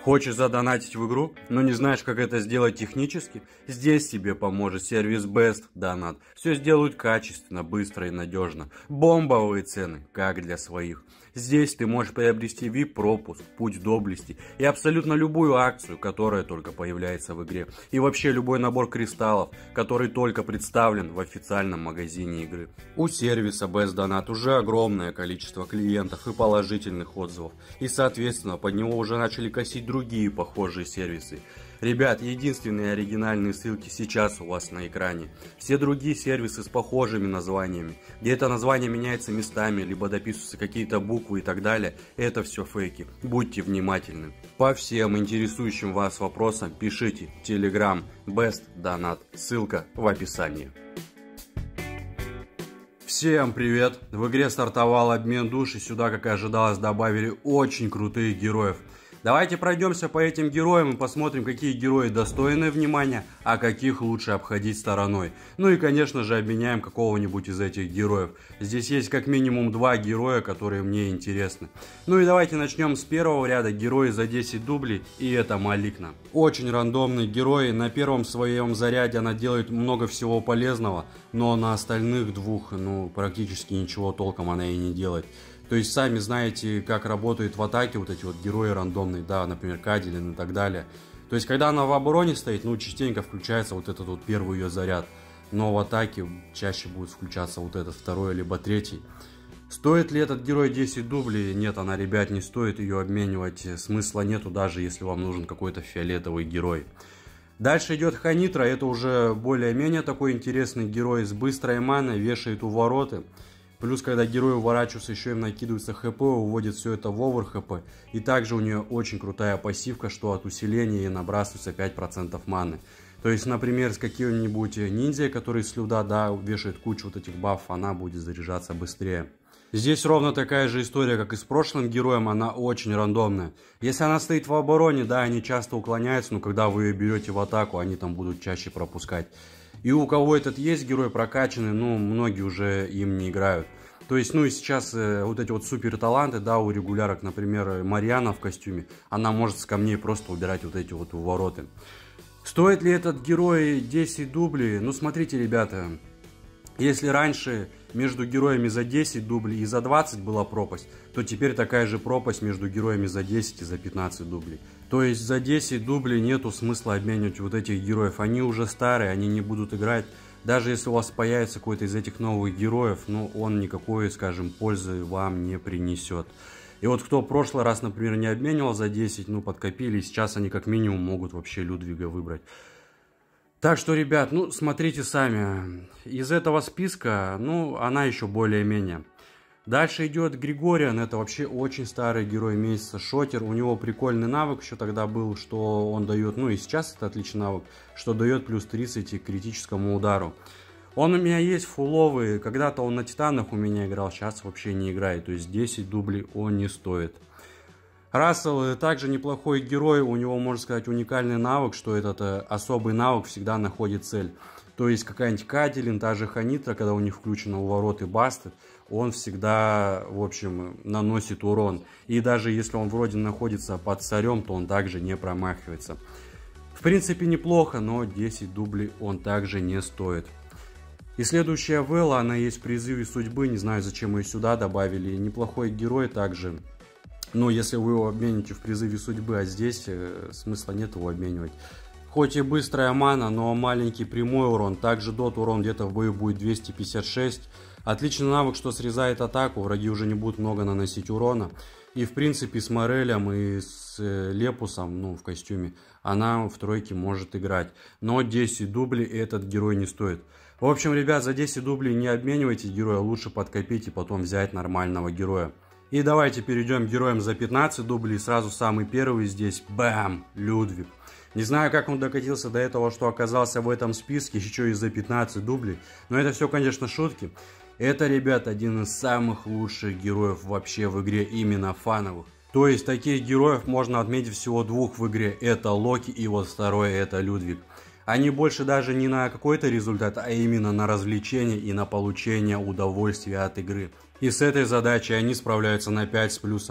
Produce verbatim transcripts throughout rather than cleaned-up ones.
Хочешь задонатить в игру, но не знаешь, как это сделать технически? Здесь тебе поможет сервис Best Donat. Все сделают качественно, быстро и надежно. Бомбовые цены, как для своих. Здесь ты можешь приобрести ви ай пи-пропуск, путь доблести и абсолютно любую акцию, которая только появляется в игре. И вообще любой набор кристаллов, который только представлен в официальном магазине игры. У сервиса Best Donat уже огромное количество клиентов и положительных отзывов. И соответственно под него уже начали косить другие похожие сервисы. Ребят, единственные оригинальные ссылки сейчас у вас на экране. Все другие сервисы с похожими названиями, где это название меняется местами, либо дописываются какие-то буквы и так далее, это все фейки. Будьте внимательны. По всем интересующим вас вопросам пишите Telegram Best Donat, ссылка в описании. Всем привет! В игре стартовал обмен душ, и сюда, как и ожидалось, добавили очень крутых героев. Давайте пройдемся по этим героям и посмотрим, какие герои достойны внимания, а каких лучше обходить стороной. Ну и, конечно же, обменяем какого-нибудь из этих героев. Здесь есть как минимум два героя, которые мне интересны. Ну и давайте начнем с первого ряда. Герои за десять дублей, и это Маликна. Очень рандомный герой. На первом своем заряде она делает много всего полезного, но на остальных двух, ну, практически ничего толком она и не делает. То есть сами знаете, как работают в атаке вот эти вот герои рандомные, да, например, Кадилин и так далее. То есть когда она в обороне стоит, ну, частенько включается вот этот вот первый ее заряд. Но в атаке чаще будет включаться вот этот второй, либо третий. Стоит ли этот герой десять дублей? Нет, она, ребят, не стоит ее обменивать. Смысла нету, даже если вам нужен какой-то фиолетовый герой. Дальше идет Ханитра, это уже более-менее такой интересный герой с быстрой маной, вешает увороты. Плюс, когда герои уворачиваются, еще им накидывается хп, уводит все это в овер хп. И также у нее очень крутая пассивка, что от усиления ей набрасывается пять процентов маны. То есть, например, с каким-нибудь ниндзя, который с люда, да, вешает кучу вот этих бафов, она будет заряжаться быстрее. Здесь ровно такая же история, как и с прошлым героем, она очень рандомная. Если она стоит в обороне, да, они часто уклоняются, но когда вы ее берете в атаку, они там будут чаще пропускать. И у кого этот есть герой прокачанный, ну, многие уже им не играют. То есть, ну и сейчас э, вот эти вот супер таланты, да, у регулярок, например, Марьяна в костюме, она может с камней просто убирать вот эти вот увороты. Стоит ли этот герой десять дублей? Ну, смотрите, ребята, если раньше между героями за десять дублей и за двадцать была пропасть, то теперь такая же пропасть между героями за десять и за пятнадцать дублей. То есть за десять дублей нету смысла обменивать вот этих героев. Они уже старые, они не будут играть. Даже если у вас появится какой-то из этих новых героев, ну он никакой, скажем, пользы вам не принесет. И вот кто в прошлый раз, например, не обменивал за десять, ну подкопили, сейчас они как минимум могут вообще Людвига выбрать. Так что, ребят, ну смотрите сами. Из этого списка, ну она еще более-менее. Дальше идет Григориан, это вообще очень старый герой месяца, шотер. У него прикольный навык еще тогда был, что он дает, ну и сейчас это отличный навык, что дает плюс тридцать к критическому удару. Он у меня есть фуловый, когда-то он на Титанах у меня играл, сейчас вообще не играет, то есть десять дублей он не стоит. Рассел также неплохой герой, у него, можно сказать, уникальный навык, что этот э, особый навык всегда находит цель. То есть какая-нибудь Кадилин, та же Ханитра, когда у них включено уворот и басты, он всегда, в общем, наносит урон. И даже если он вроде находится под царем, то он также не промахивается. В принципе, неплохо, но десять дублей он также не стоит. И следующая Вэлла, она есть в призыве судьбы, не знаю, зачем ее сюда добавили. Неплохой герой также. Но если вы его обмените в призыве судьбы, а здесь э, смысла нет его обменивать. Хоть и быстрая мана, но маленький прямой урон. Также дот урон где-то в бою будет двести пятьдесят шесть. Отличный навык, что срезает атаку, враги уже не будут много наносить урона. И в принципе с Морелем и с э, Лепусом, ну в костюме, она в тройке может играть. Но десять дублей этот герой не стоит. В общем, ребят, за десять дублей не обменивайте героя, лучше подкопить и потом взять нормального героя. И давайте перейдем к героям за пятнадцать дублей. Сразу самый первый здесь, бэм, Людвиг. Не знаю, как он докатился до этого, что оказался в этом списке, еще и за пятнадцать дублей. Но это все, конечно, шутки. Это, ребят, один из самых лучших героев вообще в игре, именно фановых. То есть, таких героев можно отметить всего двух в игре. Это Локи и вот второй, это Людвиг. Они больше даже не на какой-то результат, а именно на развлечение и на получение удовольствия от игры. И с этой задачей они справляются на пять с плюсом.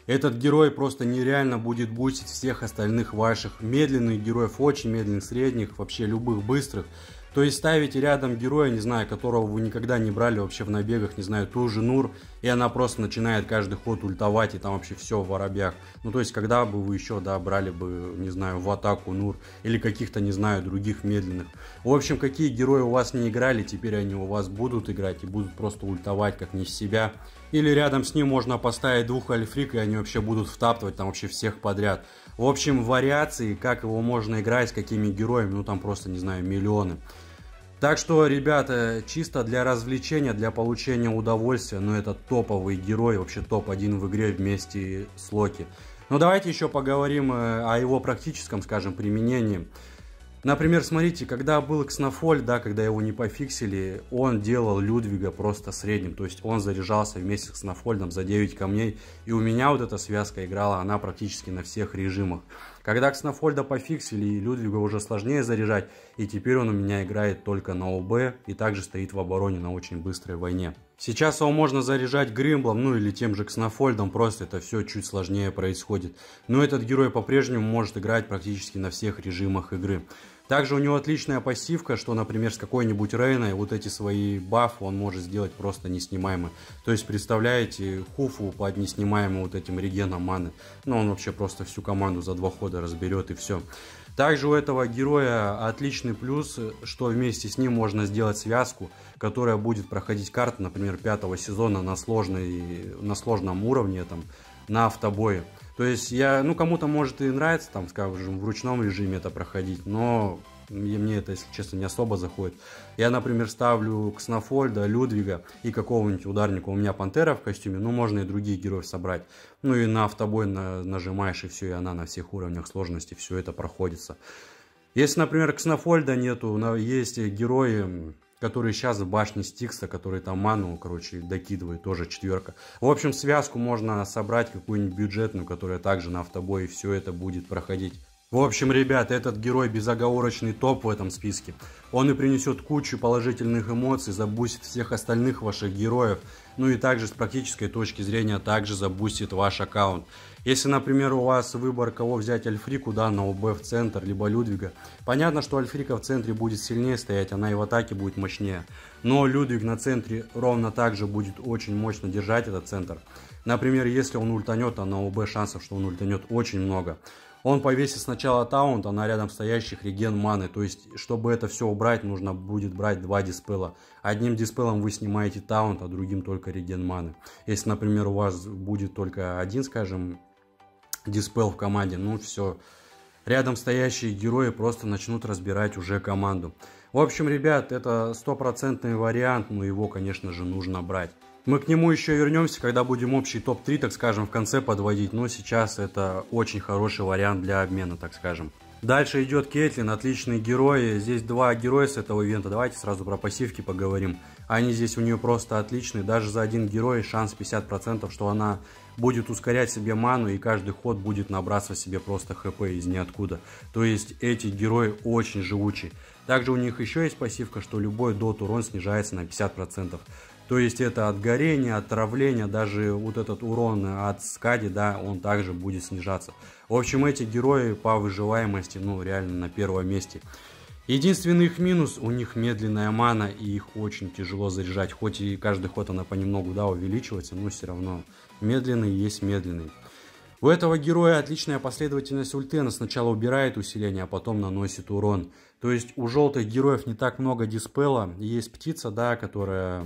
Этот герой просто нереально будет бустить всех остальных ваших медленных героев, очень медленных, средних, вообще любых быстрых. То есть ставите рядом героя, не знаю, которого вы никогда не брали вообще в набегах, не знаю, ту же Нур, и она просто начинает каждый ход ультовать, и там вообще все в воробьях. Ну, то есть, когда бы вы еще, да, брали бы, не знаю, в атаку Нур, или каких-то, не знаю, других медленных. В общем, какие герои у вас не играли, теперь они у вас будут играть, и будут просто ультовать, как не в себя. Или рядом с ним можно поставить двух альфрик, и они вообще будут втаптывать там вообще всех подряд. В общем, вариации, как его можно играть, с какими героями, ну там просто, не знаю, миллионы. Так что, ребята, чисто для развлечения, для получения удовольствия, ну это топовый герой, вообще топ один в игре вместе с Локи. Но давайте еще поговорим о его практическом, скажем, применении. Например, смотрите, когда был Ксенофоль, да, когда его не пофиксили, он делал Людвига просто средним. То есть он заряжался вместе с Ксенофольдом за девять камней. И у меня вот эта связка играла, она практически на всех режимах. Когда Ксенофольда пофиксили, и Людвига уже сложнее заряжать. И теперь он у меня играет только на ОБ и также стоит в обороне на очень быстрой войне. Сейчас его можно заряжать Гримблом, ну или тем же Ксенофольдом, просто это все чуть сложнее происходит. Но этот герой по-прежнему может играть практически на всех режимах игры. Также у него отличная пассивка, что, например, с какой-нибудь Рейной вот эти свои бафы он может сделать просто неснимаемые. То есть, представляете, Хуфу под неснимаемым вот этим регеном маны. Ну, он вообще просто всю команду за два хода разберет и все. Также у этого героя отличный плюс, что вместе с ним можно сделать связку, которая будет проходить карты, например, пятого сезона на, сложной, на сложном уровне, там, на автобое. То есть, я, ну, кому-то может и нравится, там, скажем, в ручном режиме это проходить, но мне это, если честно, не особо заходит. Я, например, ставлю Ксенофольда, Людвига и какого-нибудь ударника. У меня Пантера в костюме, ну, можно и других героев собрать. Ну, и на автобой на, нажимаешь, и все, и она на всех уровнях сложности, все это проходится. Если, например, Ксенофольда нету, есть герои, которые сейчас в башне Стикса, которые там ману, короче, докидывают, тоже четверка. В общем, связку можно собрать какую-нибудь бюджетную, которая также на автобой, и все это будет проходить. В общем, ребят, этот герой безоговорочный топ в этом списке. Он и принесет кучу положительных эмоций, забустит всех остальных ваших героев. Ну и также с практической точки зрения также забустит ваш аккаунт. Если, например, у вас выбор, кого взять Альфрику, да, на ОБ в центр, либо Людвига. Понятно, что Альфрика в центре будет сильнее стоять, она и в атаке будет мощнее. Но Людвиг на центре ровно так же будет очень мощно держать этот центр. Например, если он ультанет, а на ОБ шансов, что он ультанет, очень много. Он повесит сначала таунт, а на рядом стоящих реген маны. То есть, чтобы это все убрать, нужно будет брать два диспела. Одним диспелом вы снимаете таунт, а другим только реген маны. Если, например, у вас будет только один, скажем, диспел в команде, ну все. Рядом стоящие герои просто начнут разбирать уже команду. В общем, ребят, это стопроцентный вариант, но его, конечно же, нужно брать. Мы к нему еще вернемся, когда будем общий топ три, так скажем, в конце подводить. Но сейчас это очень хороший вариант для обмена, так скажем. Дальше идет Кейтлин, отличный герой. Здесь два героя с этого ивента. Давайте сразу про пассивки поговорим. Они здесь у нее просто отличные. Даже за один герой шанс пятьдесят процентов, что она будет ускорять себе ману и каждый ход будет набрасывать себе просто хп из ниоткуда. То есть эти герои очень живучие. Также у них еще есть пассивка, что любой дот урон снижается на пятьдесят процентов. То есть это от горения, от травления, даже вот этот урон от скади, да, он также будет снижаться. В общем, эти герои по выживаемости, ну, реально на первом месте. Единственный их минус, у них медленная мана, и их очень тяжело заряжать. Хоть и каждый ход она понемногу, да, увеличивается, но все равно медленный есть медленный. У этого героя отличная последовательность ульты, она сначала убирает усиление, а потом наносит урон. То есть у желтых героев не так много диспела, есть птица, да, которая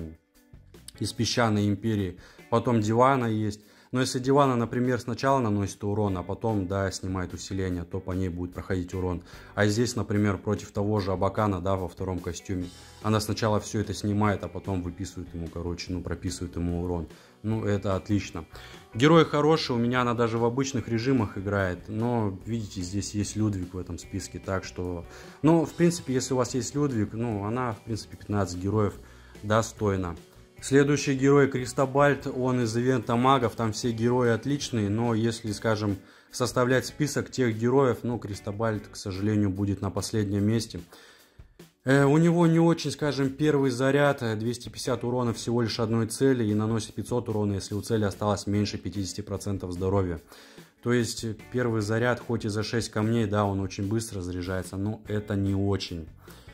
из песчаной империи, потом Дивана есть. Но если Дивана, например, сначала наносит урон, а потом, да, снимает усиление, то по ней будет проходить урон. А здесь, например, против того же Абакана, да, во втором костюме, она сначала все это снимает, а потом выписывает ему, короче, ну, прописывает ему урон. Ну, это отлично. Герой хороший, у меня она даже в обычных режимах играет, но, видите, здесь есть Людвиг в этом списке, так что... Ну, в принципе, если у вас есть Людвиг, ну, она, в принципе, пятнадцать героев достойна. Следующий герой Кристобальд, он из ивента магов, там все герои отличные, но если, скажем, составлять список тех героев, ну, Кристобальд, к сожалению, будет на последнем месте. Э, у него не очень, скажем, первый заряд, двести пятьдесят урона всего лишь одной цели и наносит пятьсот урона, если у цели осталось меньше пятидесяти процентов здоровья. То есть первый заряд, хоть и за шесть камней, да, он очень быстро заряжается, но это не очень.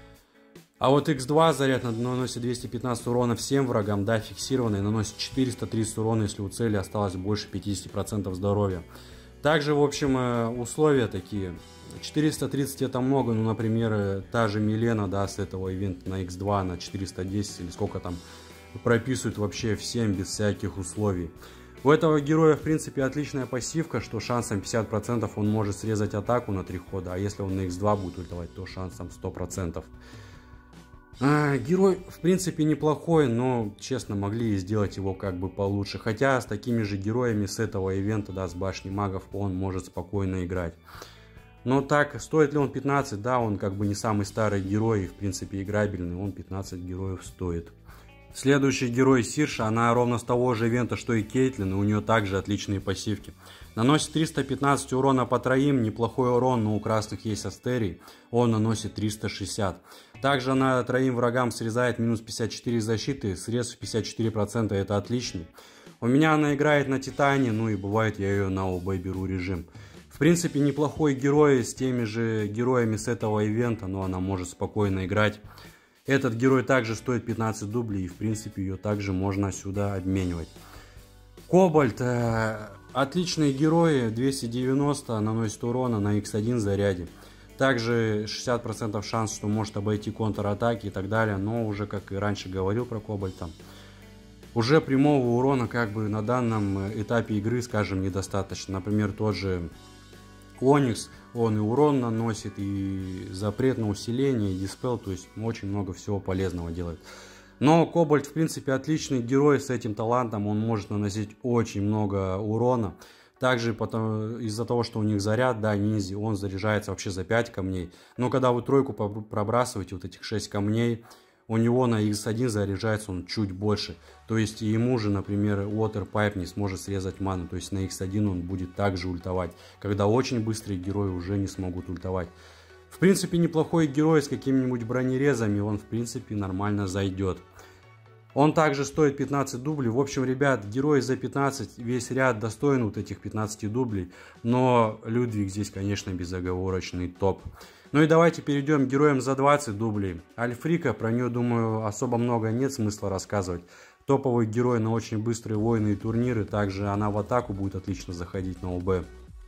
А вот икс два заряд наносит двести пятнадцать урона всем врагам, да, фиксированный, наносит четыреста тридцать урона, если у цели осталось больше пятидесяти процентов здоровья. Также, в общем, условия такие. четыреста тридцать это много, ну, например, та же Милена, да, с этого ивента на икс два на четыреста десять или сколько там прописывают вообще всем без всяких условий. У этого героя, в принципе, отличная пассивка, что шансом пятьдесят процентов он может срезать атаку на три хода, а если он на икс два будет ультовать, то шансом сто процентов. А, герой, в принципе, неплохой, но, честно, могли сделать его как бы получше. Хотя с такими же героями с этого ивента, да, с башни магов, он может спокойно играть. Но так, стоит ли он пятнадцать? Да, он как бы не самый старый герой, в принципе, играбельный, он пятнадцать героев стоит. Следующий герой Сирша, она ровно с того же ивента, что и Кейтлин, и у нее также отличные пассивки. Наносит триста пятнадцать урона по троим, неплохой урон, но у красных есть Астерий, он наносит триста шестьдесят. Также она троим врагам срезает минус пятьдесят четыре защиты, срез в пятьдесят четыре процента, это отличный. У меня она играет на Титане, ну и бывает я ее на ОБ беру режим. В принципе, неплохой герой с теми же героями с этого ивента, но она может спокойно играть. Этот герой также стоит пятнадцать дублей, и в принципе ее также можно сюда обменивать. Кобальт, э, отличные герои, двести девяносто наносит урона на икс один заряде. Также шестьдесят процентов шанс, что может обойти контратаки и так далее, но уже, как и раньше говорил про Кобальта, уже прямого урона как бы на данном этапе игры, скажем, недостаточно. Например, тот же Оникс, он и урон наносит, и запрет на усиление, и диспел, то есть очень много всего полезного делает. Но Кобальт, в принципе, отличный герой с этим талантом, он может наносить очень много урона. Также из-за того, что у них заряд, да, ниндзя, он заряжается вообще за пять камней. Но когда вы тройку пробрасываете, вот этих шесть камней, у него на икс один заряжается он чуть больше. То есть ему же, например, Waterpipe не сможет срезать ману. То есть на икс один он будет также ультовать. Когда очень быстрые герои уже не смогут ультовать. В принципе, неплохой герой с какими-нибудь бронерезами. Он, в принципе, нормально зайдет. Он также стоит пятнадцать дублей. В общем, ребят, герой за пятнадцать, весь ряд достоин вот этих пятнадцати дублей. Но Людвиг здесь, конечно, безоговорочный топ. Ну и давайте перейдем к героям за двадцать дублей. Альфрика, про нее, думаю, особо много нет смысла рассказывать. Топовый герой на очень быстрые войны и турниры. Также она в атаку будет отлично заходить на ОБ.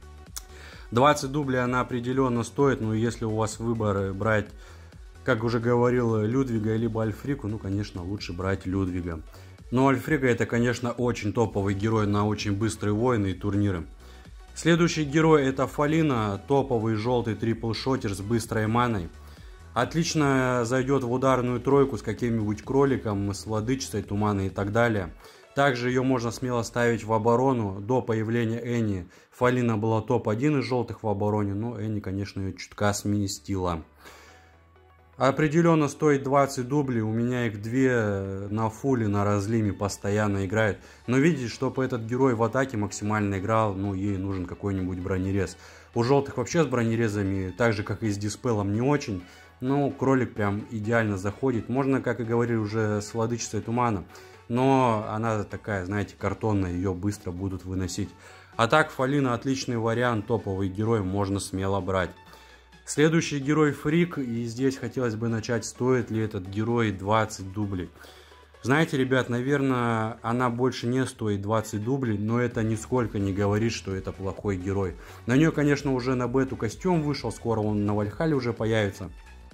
двадцать дублей она определенно стоит, но если у вас выбор брать, как уже говорил, Людвига либо Альфрику, ну, конечно, лучше брать Людвига. Но Альфрика это, конечно, очень топовый герой на очень быстрые войны и турниры. Следующий герой это Фалина, топовый желтый трипл-шотер с быстрой маной. Отлично зайдет в ударную тройку с каким-нибудь кроликом, с владычицей тумана и так далее. Также ее можно смело ставить в оборону. До появления Энни Фалина была топ один из желтых в обороне, но Энни, конечно, ее чутка сместила. Определенно стоит двадцать дублей, у меня их две на фуле, на разлиме постоянно играют. Но видите, чтобы этот герой в атаке максимально играл, ну ей нужен какой-нибудь бронерез. У желтых вообще с бронерезами, так же как и с диспелом, не очень. Но кролик прям идеально заходит. Можно, как и говорили, уже с владычицей тумана. Но она такая, знаете, картонная, ее быстро будут выносить. А так, Фалина отличный вариант, топовый герой, можно смело брать. Следующий герой Фрик, и здесь хотелось бы начать, стоит ли этот герой двадцать дублей. Знаете, ребят, наверное, она больше не стоит двадцать дублей, но это нисколько не говорит, что это плохой герой. На нее, конечно, уже на бету костюм вышел, скоро он на Вальхале уже появится.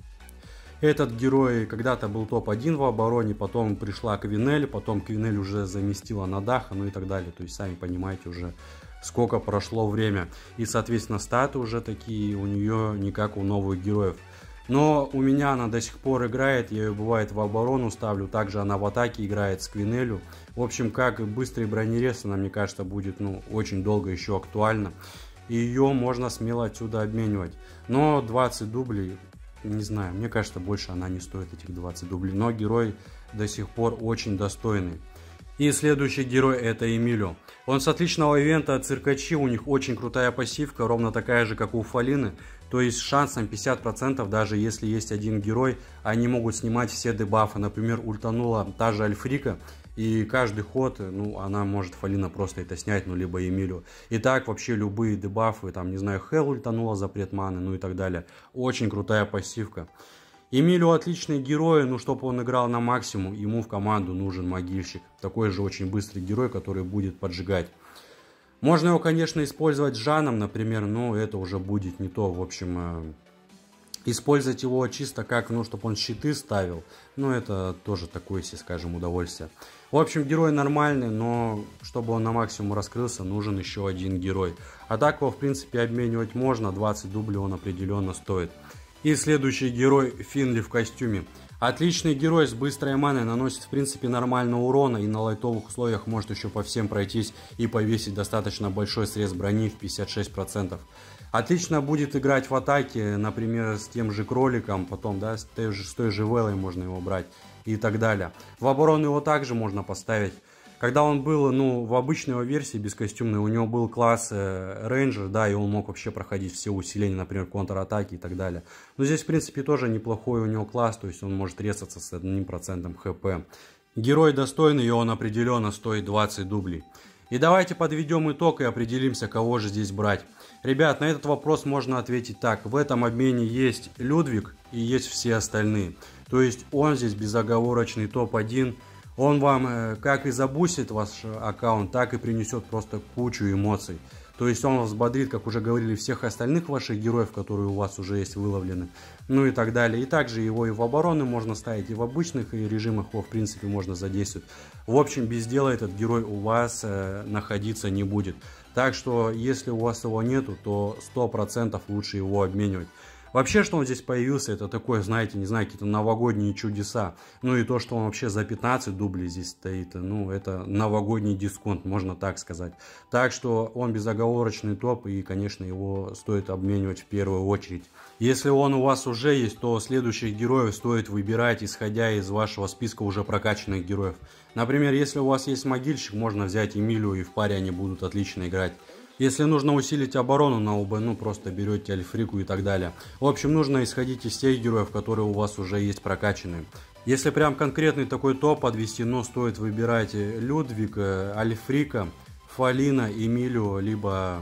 Этот герой когда-то был топ один в обороне, потом пришла Квинель, потом Квинель уже заместила Надаха, ну и так далее. То есть, сами понимаете уже, сколько прошло время. И, соответственно, статы уже такие у нее не как у новых героев. Но у меня она до сих пор играет, я ее бывает в оборону ставлю, также она в атаке играет с Квинелью. В общем, как быстрый бронерез, она, мне кажется, будет ну, очень долго еще актуальна. И ее можно смело отсюда обменивать. Но двадцать дублей, не знаю, мне кажется, больше она не стоит этих двадцать дублей. Но герой до сих пор очень достойный. И следующий герой это Эмилио. Он с отличного ивента Циркачи, у них очень крутая пассивка, ровно такая же, как у Фалины. То есть с шансом пятьдесят процентов, даже если есть один герой, они могут снимать все дебафы. Например, ультанула та же Альфрика, и каждый ход, ну, она может Фалина просто это снять, ну, либо Эмилио. И так вообще любые дебафы, там, не знаю, Хел ультанула запрет маны, ну и так далее. Очень крутая пассивка. Эмилио отличный герой, но чтобы он играл на максимум, ему в команду нужен могильщик. Такой же очень быстрый герой, который будет поджигать. Можно его, конечно, использовать с Жаном, например, но это уже будет не то. В общем, э, использовать его чисто как, ну, чтобы он щиты ставил, ну, это тоже такое, если скажем, удовольствие. В общем, герой нормальный, но чтобы он на максимум раскрылся, нужен еще один герой. А так его, в принципе, обменивать можно, двадцать дублей он определенно стоит. И следующий герой Финли в костюме. Отличный герой с быстрой маной, наносит в принципе нормально урона и на лайтовых условиях может еще по всем пройтись и повесить достаточно большой срез брони в пятьдесят шесть процентов. Отлично будет играть в атаке, например, с тем же кроликом, потом, да, с той же, с той же Велой можно его брать и так далее. В оборону его также можно поставить. Когда он был, ну, в обычной его версии, бескостюмной, у него был класс э, рейнджер, да, и он мог вообще проходить все усиления, например, контратаки и так далее. Но здесь, в принципе, тоже неплохой у него класс, то есть он может резаться с одним процентом хп. Герой достойный, и он определенно стоит двадцать дублей. И давайте подведем итог и определимся, кого же здесь брать. Ребят, на этот вопрос можно ответить так. В этом обмене есть Людвиг и есть все остальные. То есть он здесь безоговорочный топ один. Он вам э, как и забусит ваш аккаунт, так и принесет просто кучу эмоций. То есть он вас бодрит, как уже говорили, всех остальных ваших героев, которые у вас уже есть выловлены. Ну и так далее. И также его и в обороны можно ставить, и в обычных режимах его в принципе можно задействовать. В общем, без дела этот герой у вас э, находиться не будет. Так что, если у вас его нету, то сто процентов лучше его обменивать. Вообще, что он здесь появился, это такое, знаете, не знаю, какие-то новогодние чудеса. Ну и то, что он вообще за пятнадцать дублей здесь стоит, ну это новогодний дисконт, можно так сказать. Так что он безоговорочный топ, и, конечно, его стоит обменивать в первую очередь. Если он у вас уже есть, то следующих героев стоит выбирать, исходя из вашего списка уже прокачанных героев. Например, если у вас есть могильщик, можно взять Эмилио, и в паре они будут отлично играть. Если нужно усилить оборону на ОБ, ну просто берете Альфрику и так далее. В общем, нужно исходить из тех героев, которые у вас уже есть прокачанные. Если прям конкретный такой топ подвести, но стоит выбирать Людвиг, Альфрика, Фалина, Эмилио, либо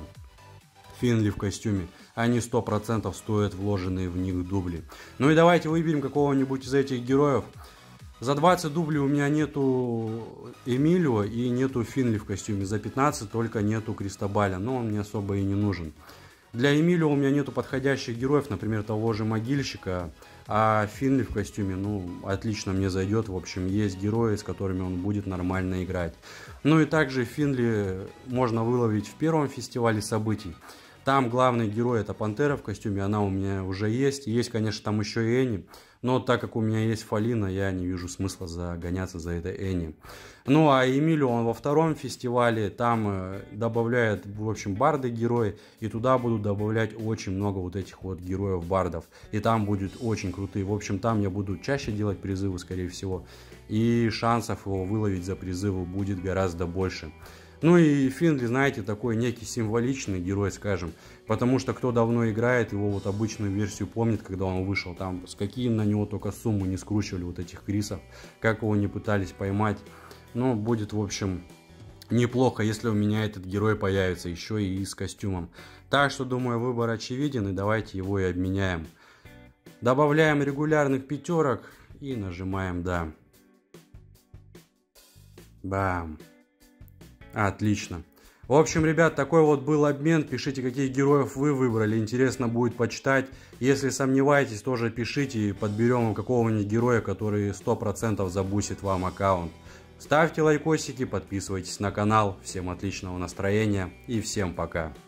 Финли в костюме. Они сто процентов стоят вложенные в них дубли. Ну и давайте выберем какого-нибудь из этих героев. За двадцать дублей у меня нету Эмилио и нету Финли в костюме. За пятнадцать только нету Кристобаля, но он мне особо и не нужен. Для Эмилио у меня нету подходящих героев, например, того же могильщика. А Финли в костюме, ну, отлично мне зайдет. В общем, есть герои, с которыми он будет нормально играть. Ну и также Финли можно выловить в первом фестивале событий. Там главный герой это Пантера в костюме, она у меня уже есть. Есть, конечно, там еще и Энни. Но так как у меня есть Фалина, я не вижу смысла загоняться за этой Энни. Ну а Эмилио он во втором фестивале, там добавляют, в общем, барды герои. И туда будут добавлять очень много вот этих вот героев-бардов. И там будет очень крутые. В общем, там я буду чаще делать призывы, скорее всего. И шансов его выловить за призывы будет гораздо больше. Ну и Финли, знаете, такой некий символичный герой, скажем. Потому что кто давно играет, его вот обычную версию помнит, когда он вышел. Там с какие на него только суммы не скручивали вот этих крисов. Как его не пытались поймать. Но будет, в общем, неплохо, если у меня этот герой появится еще и с костюмом. Так что, думаю, выбор очевиден, и давайте его и обменяем. Добавляем регулярных пятерок и нажимаем «Да». Бам. Отлично. В общем, ребят, такой вот был обмен. Пишите, каких героев вы выбрали. Интересно будет почитать. Если сомневаетесь, тоже пишите. Подберем вам какого-нибудь героя, который сто процентов забусит вам аккаунт. Ставьте лайкосики, подписывайтесь на канал. Всем отличного настроения и всем пока.